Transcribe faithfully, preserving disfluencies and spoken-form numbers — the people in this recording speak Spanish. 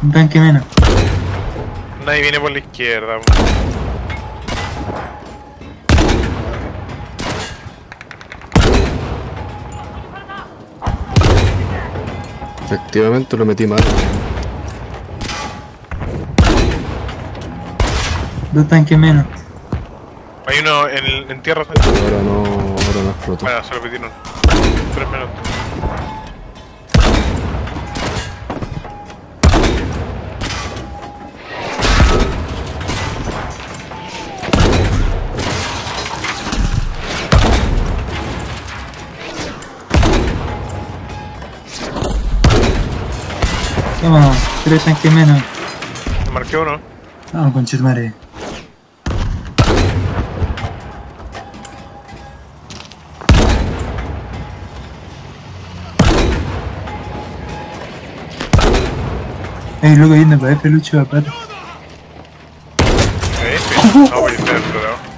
Un tanque menos. Nadie viene por la izquierda. Efectivamente lo metí mal. Dos tanques menos. Hay uno en, en tierra. Ahora no, ahora no explotó. Bueno, se lo metieron. Tres minutos. Toma, tres tanques menos. Me marqué uno. Vamos, conchetumare. Ey, loco, yendo para F, Lucho, aparte. ¿Eh? No, voy a estar explotado.